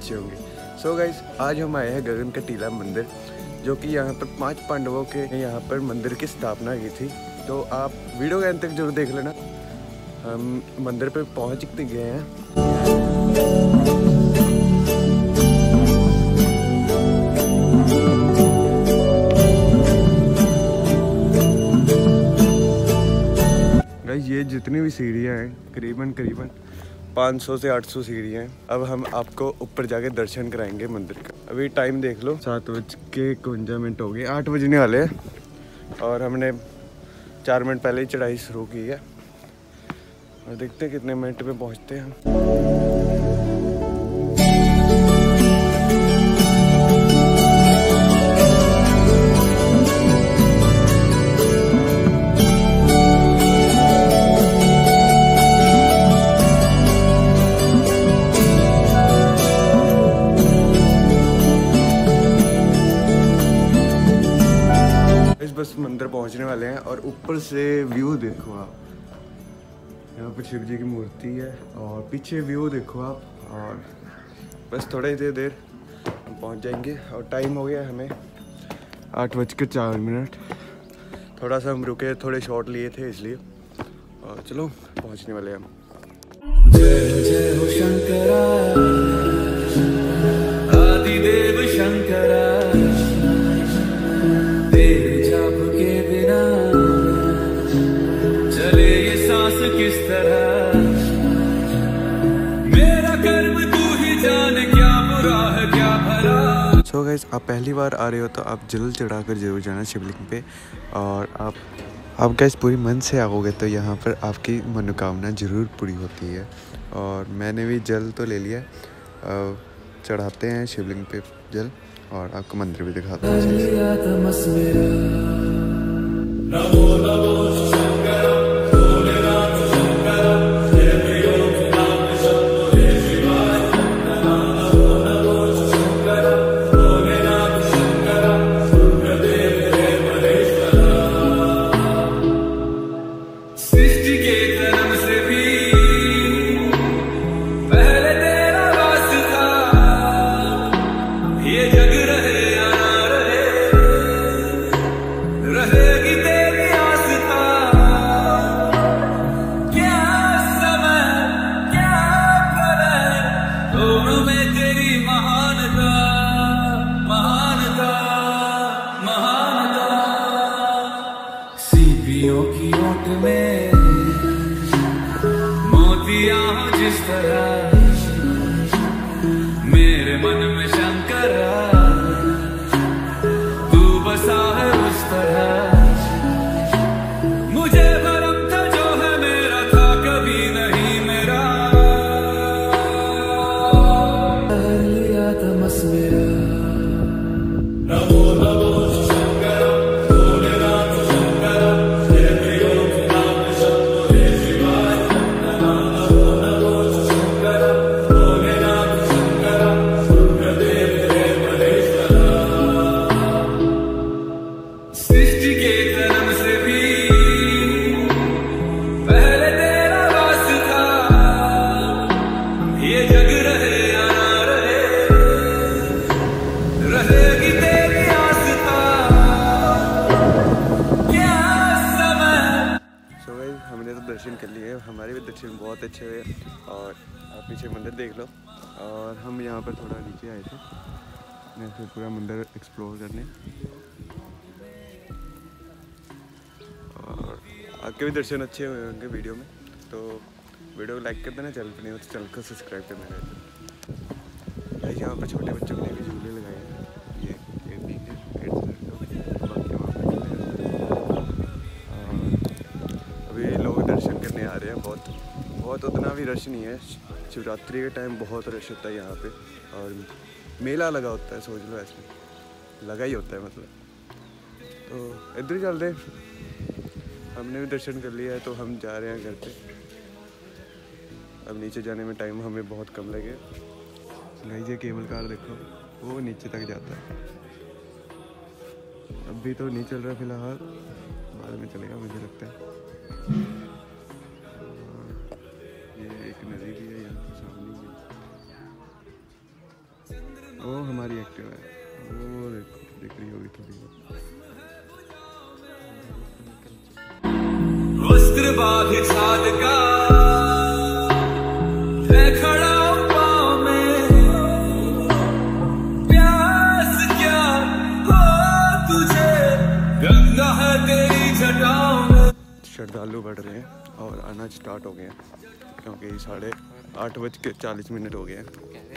अच्छे होंगे। So guys, आज हम आए हैं गगन का टीला मंदिर, जो कि यहाँ पर 5 पांडवों के यहाँ पर मंदिर की स्थापना की थी। तो आप वीडियो के अंत तक जरूर देख लेना। हम मंदिर पे पहुँच गए हैं। ये जितनी भी सीढ़ियाँ हैं करीबन 500 से 800 सीढ़ियाँ हैं। अब हम आपको ऊपर जाके दर्शन कराएंगे मंदिर का। अभी टाइम देख लो, 7:51 हो गए, 8 बजने वाले हैं और हमने 4 मिनट पहले ही चढ़ाई शुरू की है और देखते हैं कितने मिनट में पहुँचते हैं हम। बस मंदिर पहुंचने वाले हैं और ऊपर से व्यू देखो आप। यहाँ पर शिव जी की मूर्ति है और पीछे व्यू देखो आप। और बस थोड़ा ही देर हम पहुंच जाएंगे और टाइम हो गया हमें 8:04। थोड़ा सा हम रुके, थोड़े शॉट लिए थे इसलिए। और चलो पहुंचने वाले हैं हम। जय जय हो शंकरा, आदिदेव शंकरा, किस तरह मेरा कर्म तू ही जाने, क्या बुरा है क्या भला। सो गाइस, आप पहली बार आ रहे हो तो आप जल चढ़ाकर जरूर जाना शिवलिंग पे। और आप गाइस पूरी मन से आओगे तो यहाँ पर आपकी मनोकामना जरूर पूरी होती है। और मैंने भी जल तो ले लिया, चढ़ाते हैं शिवलिंग पे जल और आपको मंदिर भी दिखाता हूँ। की ओट में मोतियां हो जिस तरह, मेरे मन में शंकरा तू बसा है उस तरह। मुझे भरम था जो है मेरा था कभी नहीं मेरा, लिया तमस मेरा। नमो नमो दर्शन कर लिए। हमारे भी दर्शन बहुत अच्छे हुए और आप पीछे मंदिर देख लो। और हम यहाँ पर थोड़ा नीचे आए थे, मैं फिर पूरा मंदिर एक्सप्लोर करने। और आपके भी दर्शन अच्छे हुए होंगे वीडियो में, तो वीडियो को लाइक कर देना, चैनल पर नहीं हो तो चैनल को सब्सक्राइब करना है। यहाँ पर छोटे बच्चों के लिए भी झूले लगाए हैं। आ रहे हैं बहुत उतना भी रश नहीं है। शिवरात्रि के टाइम बहुत रश होता है यहाँ पे और मेला लगा होता है, सोच लो ऐसे लगा ही होता है मतलब। तो इधर ही चलते, हमने भी दर्शन कर लिया है तो हम जा रहे हैं घर पे। अब नीचे जाने में टाइम हमें बहुत कम लगे। ये केबल कार देखो, वो नीचे तक जाता है। अभी तो नहीं चल रहा फिलहाल, बाद में चलेगा मुझे लगता है। ये एक नदी भी है यहाँ सामने। वो हमारी एक्टिवा है, वो देखो दिख रही होगी थोड़ी बहुत। वस्त्र बांध छाल का मैं खड़ा पाँव में, प्यास क्या हो तुझे, गंगा है तेरी जटाओं में। श्रद्धालु बढ़ रहे हैं और आना स्टार्ट हो गए हैं क्योंकि 8:40 हो गए हैं।